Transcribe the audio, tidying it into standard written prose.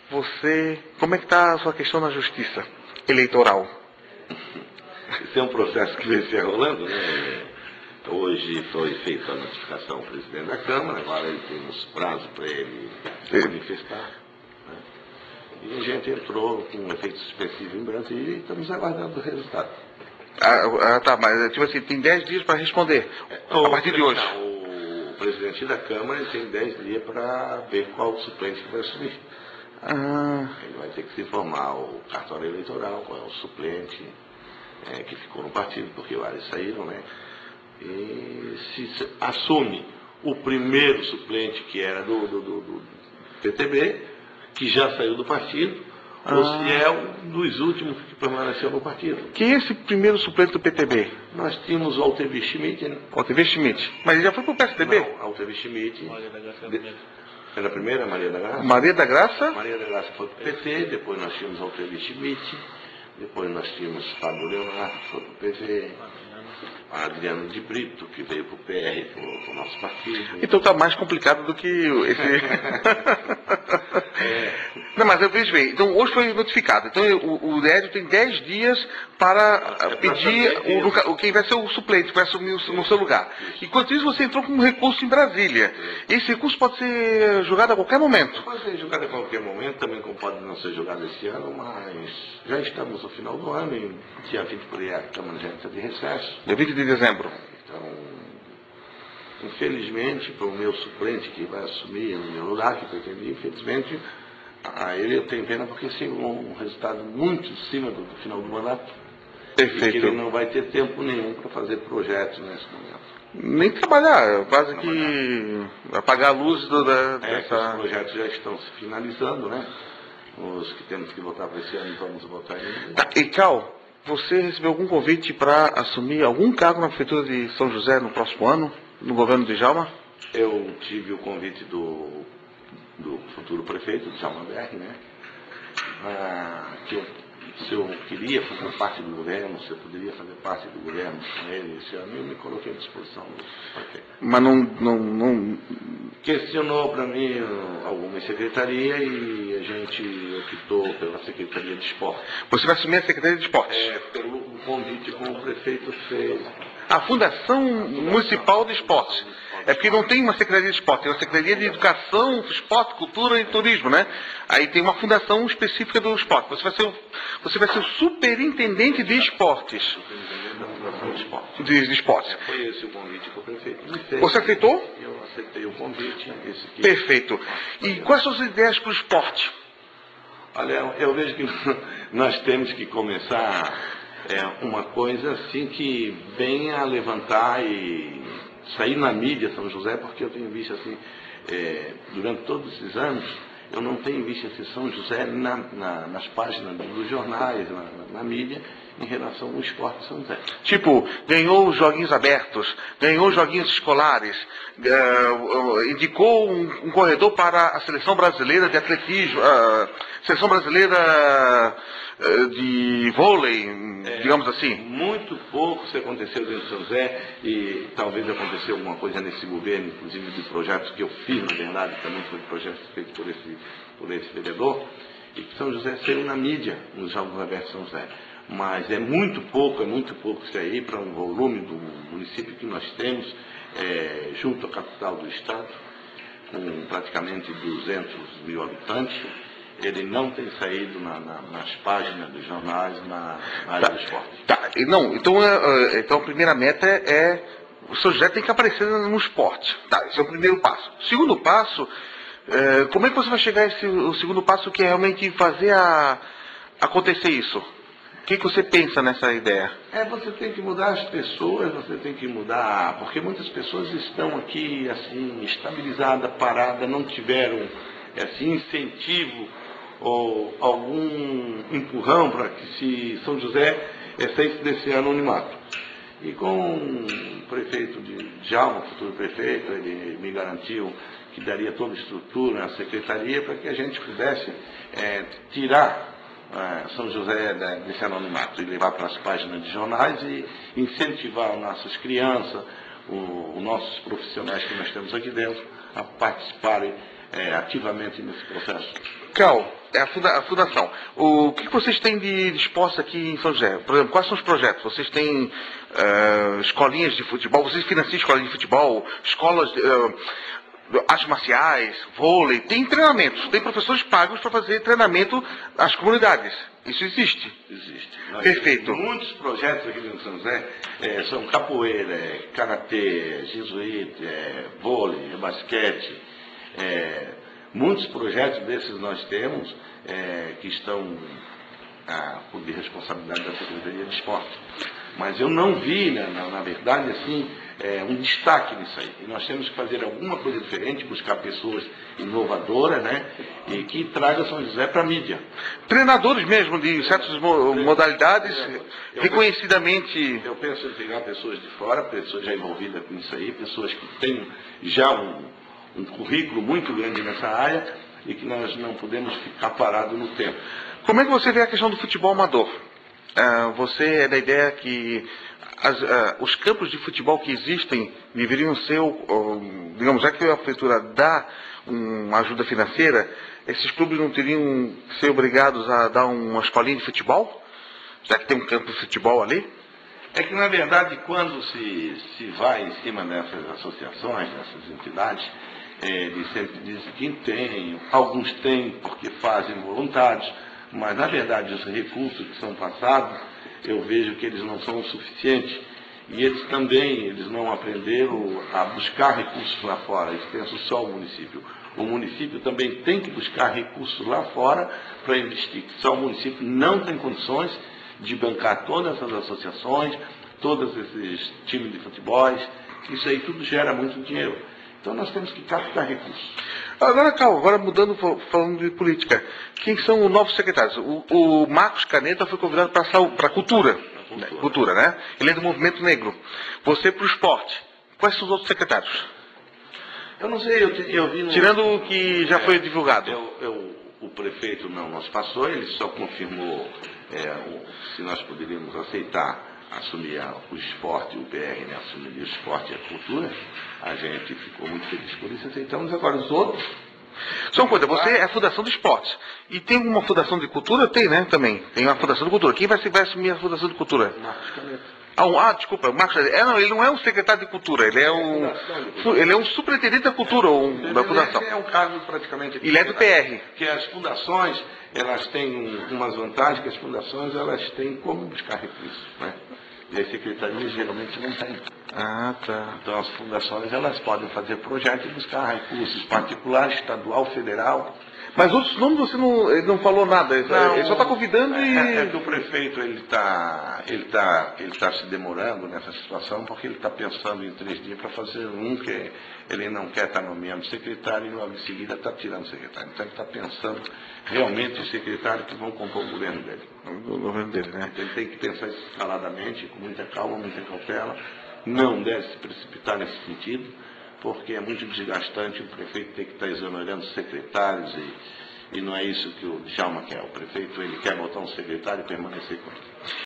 como é que está a sua questão na justiça eleitoral? Esse é um processo que vem se enrolando, né? Hoje foi feita a notificação ao presidente da Câmara, agora ele tem uns prazos para ele se manifestar. Né? E a gente entrou com um efeito suspensivo em Brasília e estamos aguardando o resultado. Tá, mas tipo assim, tem 10 dias para responder, a partir de hoje. O presidente da Câmara tem 10 dias para ver qual suplente que vai assumir. Ele vai ter que se informar o cartório eleitoral, qual é o suplente que ficou no partido, porque vários saíram, né? E se assume o primeiro suplente, que era do PTB, que já saiu do partido, ou se é um dos últimos que permaneceu no partido. Quem é esse primeiro suplente do PTB? Nós tínhamos o Altemir Schmidt, né? Altemir Schmidt. Mas ele já foi pro PSDB? Não, Altemir Schmidt. Era a primeira, Maria da Graça? Maria da Graça? Maria da Graça foi pro PT, depois nós tínhamos Altemir Schmidt, depois nós tínhamos Fábio Leonardo, que foi pro PT. Adriano de Brito, que veio para o PR, para o nosso partido. Então está mais complicado do que esse... Não, mas eu vejo bem. Então hoje foi notificado. Então o Lédio tem 10 dias para pedir quem vai ser o suplente, que vai assumir no seu lugar. Enquanto isso, você entrou com um recurso em Brasília. Esse recurso pode ser julgado a qualquer momento. Pode ser julgado a qualquer momento, também como pode não ser julgado esse ano, mas já estamos no final do ano e dia 20 por aí a Câmara já está de recesso. Dia 20 de dezembro. Então, infelizmente, para o meu suplente que vai assumir no meu lugar, que pretendia, infelizmente, a ele eu tenho pena porque sim, um resultado muito em cima do final do mandato. Perfeito. E que ele não vai ter tempo nenhum para fazer projetos nesse momento. Nem trabalhar, quase que apagar a luz Os projetos já estão se finalizando, né? Os que temos que votar para esse ano, vamos votar ainda. Tá, e Cal, você recebeu algum convite para assumir algum cargo na Prefeitura de São José no próximo ano, no governo de Djalma? Eu tive o convite do futuro prefeito, Djalma BR, né? Se eu queria fazer parte do governo, se eu poderia fazer parte do governo com ele esse ano, eu me coloquei à disposição do prefeito. Mas não... Questionou para mim alguma secretaria e a gente optou pela Secretaria de Esporte. Você vai assumir a Secretaria de Esporte? Pelo convite como o prefeito fez. A Fundação Municipal de Esportes. É porque não tem uma Secretaria de Esporte, tem uma Secretaria de Educação, Esporte, Cultura e Turismo, né? Aí tem uma fundação específica do esporte. Você vai ser o superintendente de esportes. De esportes. Foi esse o convite que o prefeito me fez. Você aceitou? Eu aceitei o convite. Perfeito. E quais são as ideias para o esporte? Olha, eu vejo que nós temos que começar uma coisa assim que venha a levantar e sair na mídia São José, porque eu tenho visto assim, durante todos esses anos, eu não tenho visto esse São José nas páginas dos jornais, na mídia, em relação ao esporte de São José. Tipo, ganhou os joguinhos abertos, ganhou os joguinhos escolares, indicou um corredor para a seleção brasileira de atletismo, seleção brasileira de vôlei, digamos assim. Muito pouco se aconteceu dentro de São José e talvez aconteceu alguma coisa nesse governo, inclusive de projetos que eu fiz, na verdade, também foi projetos feitos por esse vereador, e que São José saiu na mídia, nos Jogos Abertos de São José. Mas é muito pouco isso aí para um volume do município que nós temos, junto à capital do estado, com praticamente 200 mil habitantes. Ele não tem saído nas páginas dos jornais, na área do esporte. Tá. Então a primeira meta o São José tem que aparecer no esporte. Tá, esse é o primeiro passo. Segundo passo, como é que você vai chegar a o segundo passo, que é realmente fazer acontecer isso? O que você pensa nessa ideia? Você tem que mudar as pessoas, você tem que mudar, porque muitas pessoas estão aqui assim, estabilizadas, paradas, não tiveram incentivo ou algum empurrão para que se São José saísse desse anonimato. E com o prefeito de Djalma, o futuro prefeito, ele me garantiu que daria toda a estrutura na secretaria para que a gente pudesse tirar São José desse anonimato e levar para as páginas de jornais e incentivar as nossas crianças, os nossos profissionais que nós temos aqui dentro, a participarem ativamente nesse processo. Cal, É a fundação. O que vocês têm de esporte aqui em São José? Por exemplo, quais são os projetos? Vocês têm escolinhas de futebol? Vocês financiam escolas de futebol? Escolas de artes marciais, vôlei? Tem treinamentos. Tem professores pagos para fazer treinamento às comunidades. Isso existe? Existe. Perfeito. Muitos projetos aqui em São José são capoeira, karatê, jesuíte, vôlei, basquete. Muitos projetos desses nós temos que estão por responsabilidade da Secretaria de Esporte. Mas eu não vi, na verdade, assim, um destaque nisso aí. E nós temos que fazer alguma coisa diferente, buscar pessoas inovadoras, né? E que tragam São José para a mídia. Treinadores mesmo de certas modalidades, reconhecidamente. Eu penso em pegar pessoas de fora, pessoas já envolvidas com isso aí, pessoas que têm já um currículo muito grande nessa área e que nós não podemos ficar parados no tempo. Como é que você vê a questão do futebol amador? Você é da ideia que os campos de futebol que existem deveriam ser, digamos, já que a prefeitura dá uma ajuda financeira, esses clubes não teriam que ser obrigados a dar uma escolinha de futebol? Já que tem um campo de futebol ali? É que, na verdade, quando se vai em cima dessas associações, dessas entidades, eles sempre dizem que tem, alguns têm porque fazem voluntários, mas, na verdade, os recursos que são passados, eu vejo que eles não são o suficiente. E eles também, eles não aprenderam a buscar recursos lá fora, eles pensam só o município. O município também tem que buscar recursos lá fora para investir. Só o município não tem condições de bancar todas essas associações, todos esses times de futebol, isso aí tudo gera muito dinheiro. Então nós temos que captar recursos. Agora mudando, falando de política, quem são os novos secretários? O Marcos Caneta foi convidado para a cultura, né? Ele é do movimento negro. Você para o esporte. Quais são os outros secretários? Eu não sei, eu vi... Tirando o que já foi divulgado. O prefeito não nos passou, ele só confirmou se nós poderíamos aceitar assumir o esporte, o PR, né? Assumir o esporte e a cultura. A gente ficou muito feliz por isso, aceitamos. Agora os outros... Só uma coisa, você é a Fundação de Esportes. E tem uma Fundação de Cultura? Tem, né? Também. Tem uma Fundação de Cultura. Quem vai assumir a Fundação de Cultura? Marcos Caneta. Desculpa, o Marcos Caneta. Não, ele não é um secretário de Cultura, ele é um superintendente da Cultura da Fundação. É um cargo praticamente... Ele é do PR. Que as fundações, elas têm umas vantagens, que as fundações, elas têm como buscar recursos, né? E as secretarias geralmente não têm. Tá. Então as fundações, elas podem fazer projetos e buscar recursos particulares, estadual, federal. Mas outros nomes você não falou nada, ele só está convidando e... É que o prefeito ele tá se demorando nessa situação porque ele está pensando em 3 dias para fazer que ele não quer estar nomeando secretário e logo em seguida está tirando secretário. Então ele está pensando realmente em secretários que vão compor o governo dele. O governo dele, né? Então ele tem que pensar escaladamente, com muita calma, muita cautela. Não deve se precipitar nesse sentido, porque é muito desgastante o prefeito ter que estar exonerando secretários e não é isso que o Djalma quer. O prefeito ele quer botar um secretário e permanecer com ele.